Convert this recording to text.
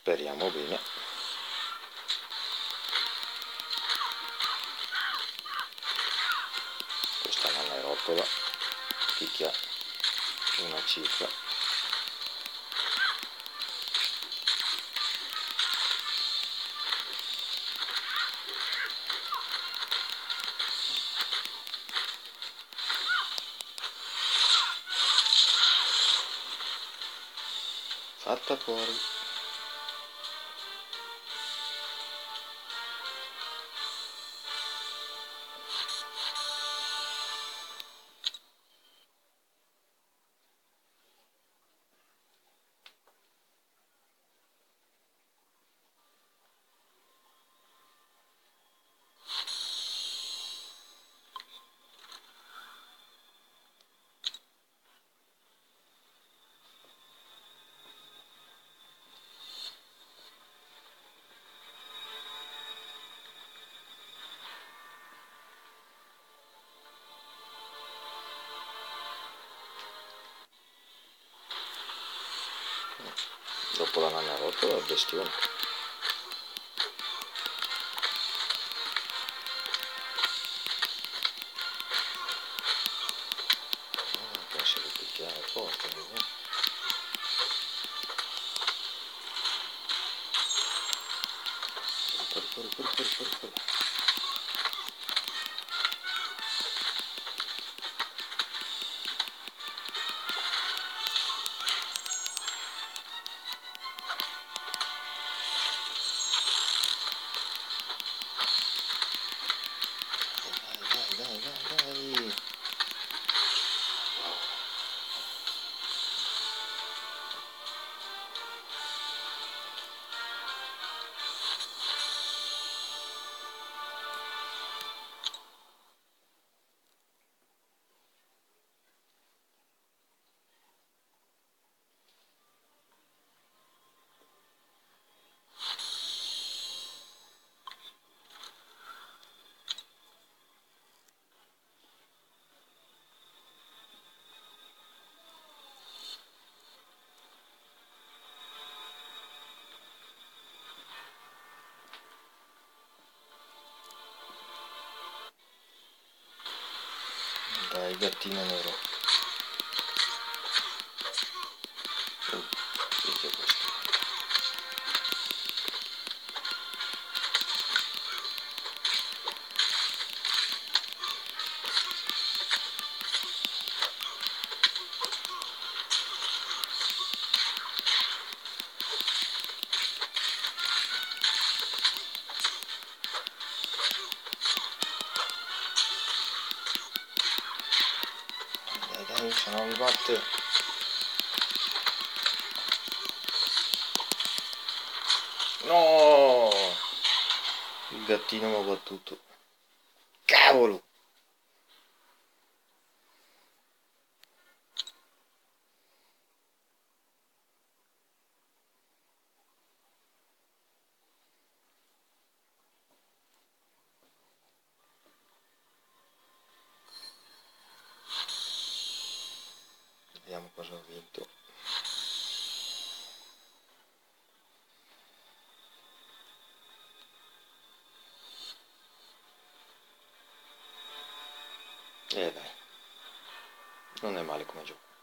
speriamo bene. Questa non è rottola, picchia una cifra. Fatta fuori. Dopo la nana rottola è il bestione. Penso di picchiare apposta. Fuori. Dai. Dai, gattino nero. Picchia questo. Dai, se non mi batte. No! Il gattino mi ha battuto. Cavolo! Vediamo cosa ho vinto. Dai, non è male come gioco.